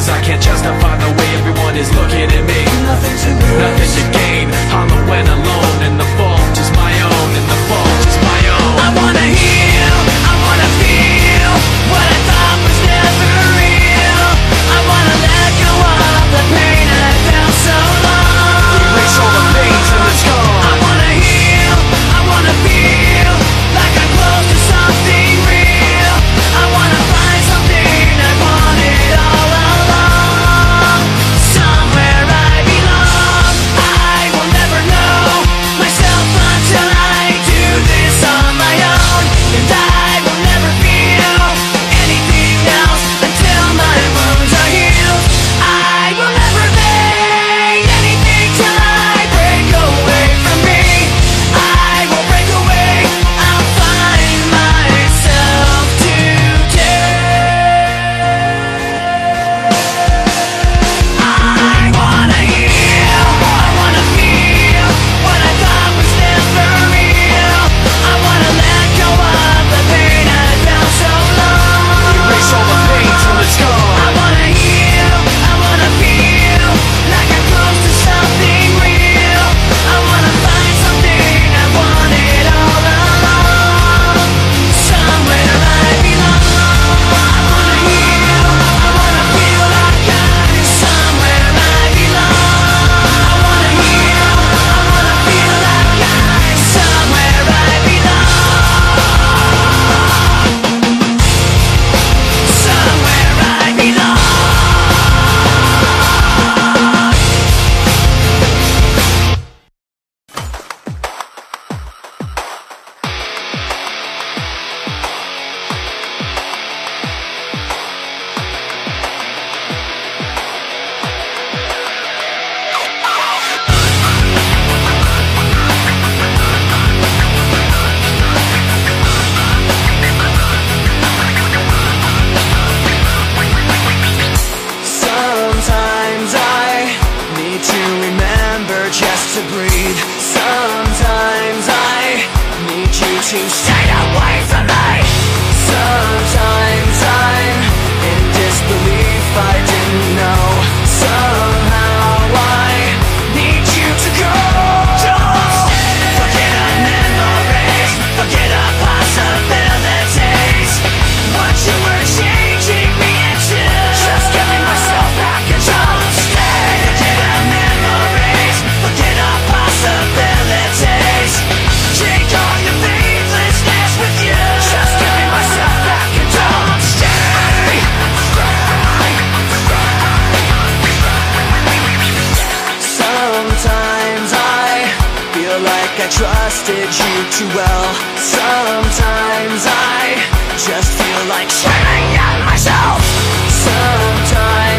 Cause I can't justify the way everyone is looking at me. Nothing to lose, nothing to gain. Hollow and alone, and the fault is my own, and the fault is my own. I wanna heal, I wanna feel what I thought was never real. I wanna let go of the pain I felt so long. Erase all the veins in the skull. I wanna heal, I wanna feel like I'm close to something real. I wanna find something I wanted all along. Somewhere I belong. I will never know myself until I do this on my own. And I will never feel anything else until my wounds are healed. I will never make anything till I break away from me. I will break away, I'll find myself today. I wanna heal, I wanna feel what I thought was never real. I wanna let go of the pain I felt so long. Erase all the veins in the skull. I wanna heal, I wanna feel like I'm close to something real. I wanna find something I wanted all along. Somewhere I belong. I wanna heal, I wanna feel like I'm somewhere I belong. I wanna heal, I wanna feel like I'm somewhere I belong. Somewhere I belong. Sometimes I need to remember just to breathe. Sometimes I need you to stay away from me. Sometimes I'm in disbelief, I didn't know. Somehow I need you to go. Forget our memories, forget our possibilities. What you were changing me into, just giving myself back and don't stay. Forget our memories, forget our possibilities. Take all your faithlessness with you, just giving myself back and don't stay. Sometimes I feel like I trusted you too well. Sometimes I just feel like screaming at myself. Sometimes